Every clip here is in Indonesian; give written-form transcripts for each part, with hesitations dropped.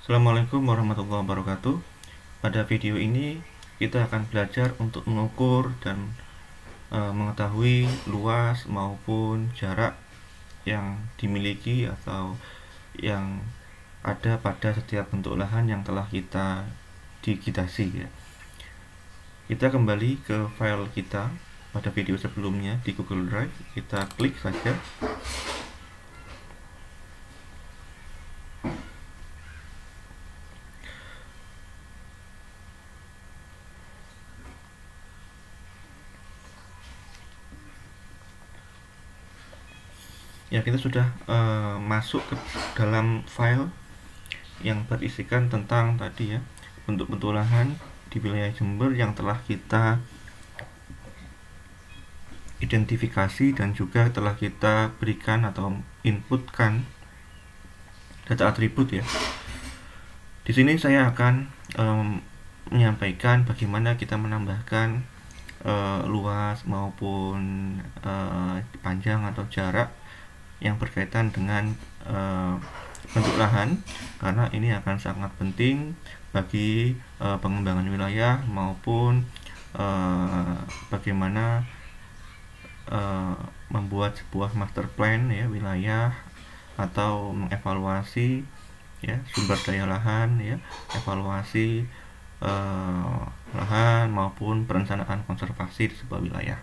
Assalamualaikum warahmatullahi wabarakatuh. Pada video ini kita akan belajar untuk mengukur dan mengetahui luas maupun jarak yang dimiliki atau yang ada pada setiap bentuk lahan yang telah kita digitasi ya. Kita kembali ke file kita pada video sebelumnya di Google Drive. Kita klik saja. Ya, kita sudah masuk ke dalam file yang berisikan tentang tadi ya, bentuk-bentuk lahan di wilayah Jember yang telah kita identifikasi dan juga telah kita berikan atau inputkan data atribut ya. Di sini saya akan menyampaikan bagaimana kita menambahkan luas maupun panjang atau jarak yang berkaitan dengan bentuk lahan, karena ini akan sangat penting bagi pengembangan wilayah maupun bagaimana membuat sebuah master plan ya wilayah, atau mengevaluasi ya sumber daya lahan ya, evaluasi lahan maupun perencanaan konservasi di sebuah wilayah.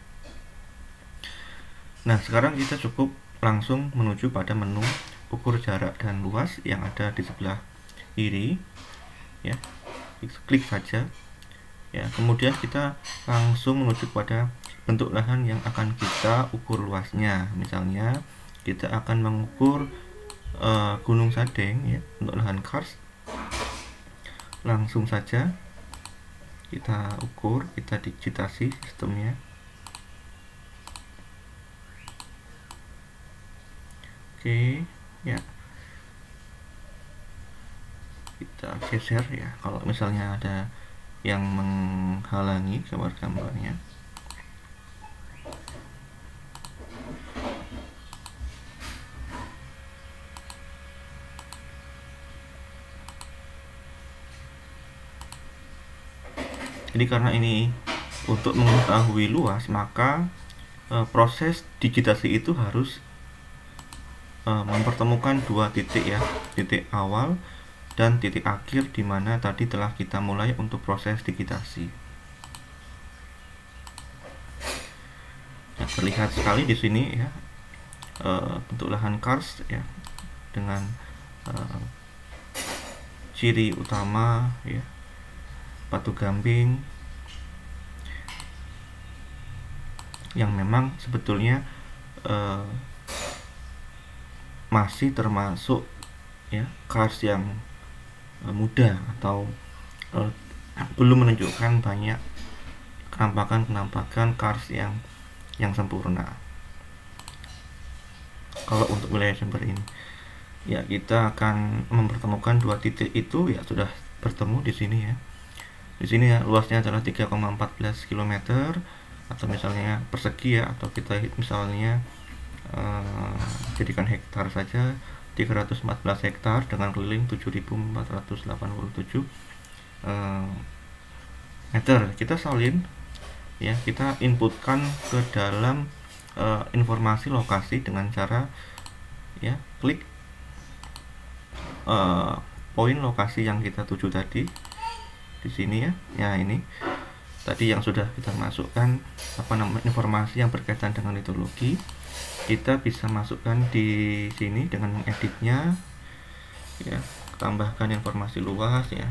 Nah, sekarang kita cukup langsung menuju pada menu ukur jarak dan luas yang ada di sebelah kiri ya. Klik saja ya, kemudian kita langsung menuju pada bentuk lahan yang akan kita ukur luasnya. Misalnya kita akan mengukur Gunung Sadeng ya, untuk lahan karst. Langsung saja kita ukur, kita digitasi sistemnya. Oke ya, kita geser ya kalau misalnya ada yang menghalangi gambar-gambarnya. Jadi karena ini untuk mengetahui luas, maka proses digitasi itu harus mempertemukan dua titik ya, titik awal dan titik akhir, di mana tadi telah kita mulai untuk proses digitasi. Ya, terlihat sekali di sini ya, bentuk lahan karst ya, dengan ciri utama ya, batu gamping yang memang sebetulnya masih termasuk ya karst yang muda, atau belum menunjukkan banyak penampakan karst yang sempurna. Kalau untuk wilayah Jember ini ya, kita akan mempertemukan dua titik itu ya, sudah bertemu di sini ya. Di sini ya, luasnya adalah 3,14 km atau misalnya persegi ya, atau kita misalnya jadikan hektar saja, 314 hektar dengan keliling 7.487 meter. Kita salin ya, kita inputkan ke dalam informasi lokasi dengan cara ya klik poin lokasi yang kita tuju tadi di sini ya. Ya, ini tadi yang sudah kita masukkan informasi yang berkaitan dengan litologi. Kita bisa masukkan di sini dengan mengeditnya ya, tambahkan informasi luas ya,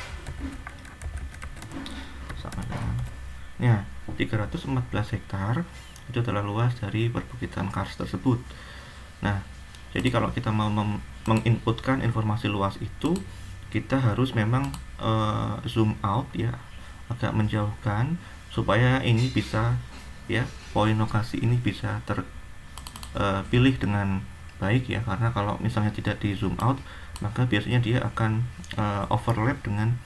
sama dengan ya 314 hektar itu adalah luas dari perbukitan karst tersebut. Nah, jadi kalau kita mau menginputkan informasi luas itu, kita harus memang zoom out ya, agak menjauhkan, supaya ini bisa ya, poin lokasi ini bisa terpilih dengan baik ya, karena kalau misalnya tidak di zoom out, maka biasanya dia akan overlap dengan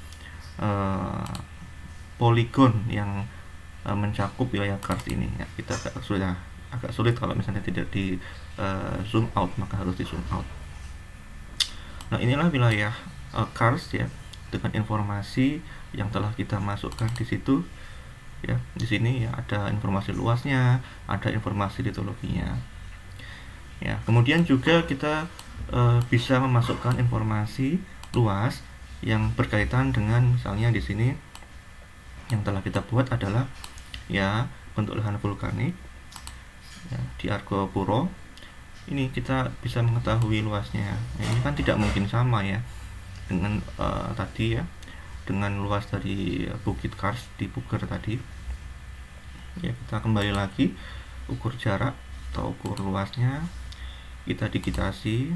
poligon yang mencakup wilayah karst ini ya. Kita agak sulit kalau misalnya tidak di zoom out, maka harus di zoom out. Nah, inilah wilayah cars ya, dengan informasi yang telah kita masukkan di situ ya. Di sini ya ada informasi luasnya, ada informasi litologinya ya. Kemudian juga kita bisa memasukkan informasi luas yang berkaitan dengan, misalnya di sini yang telah kita buat adalah ya bentuk lahan vulkanik ya, di Argopuro. Ini kita bisa mengetahui luasnya. Nah, ini kan tidak mungkin sama ya dengan tadi ya, dengan luas dari Bukit Kars di Puger tadi ya. Kita kembali lagi, ukur jarak atau ukur luasnya, kita digitasi.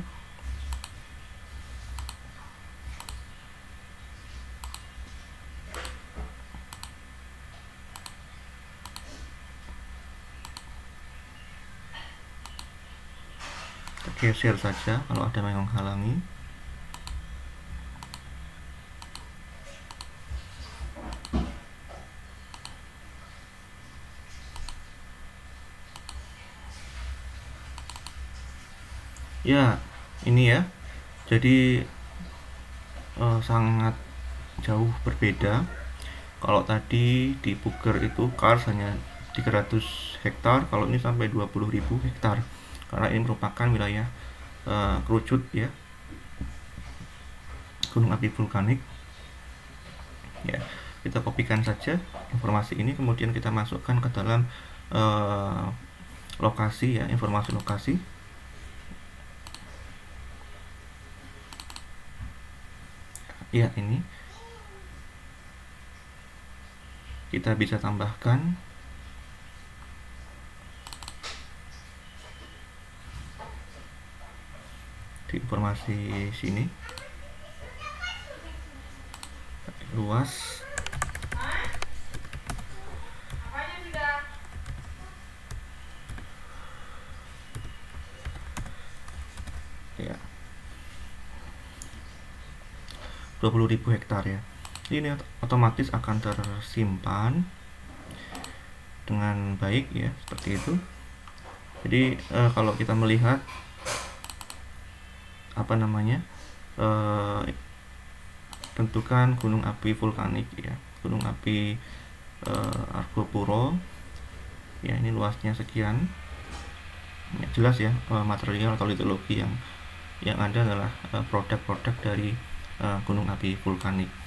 Geser saja kalau ada yang menghalangi. Ya, ini ya. Jadi sangat jauh berbeda. Kalau tadi di Puger itu Kars hanya 300 hektar, kalau ini sampai 20.000 hektar. Karena ini merupakan wilayah kerucut ya, gunung api vulkanik. Ya, kita kopikan saja informasi ini, kemudian kita masukkan ke dalam lokasi ya, informasi lokasi. Ya, ini kita bisa tambahkan di informasi sini, luas ya 20.000 hektar ya. Ini otomatis akan tersimpan dengan baik ya, seperti itu. Jadi kalau kita melihat apa namanya, bentukan gunung api vulkanik ya, gunung api Argopuro ya, ini luasnya sekian ya, jelas ya, material atau litologi yang ada adalah produk-produk dari gunung api vulkanik.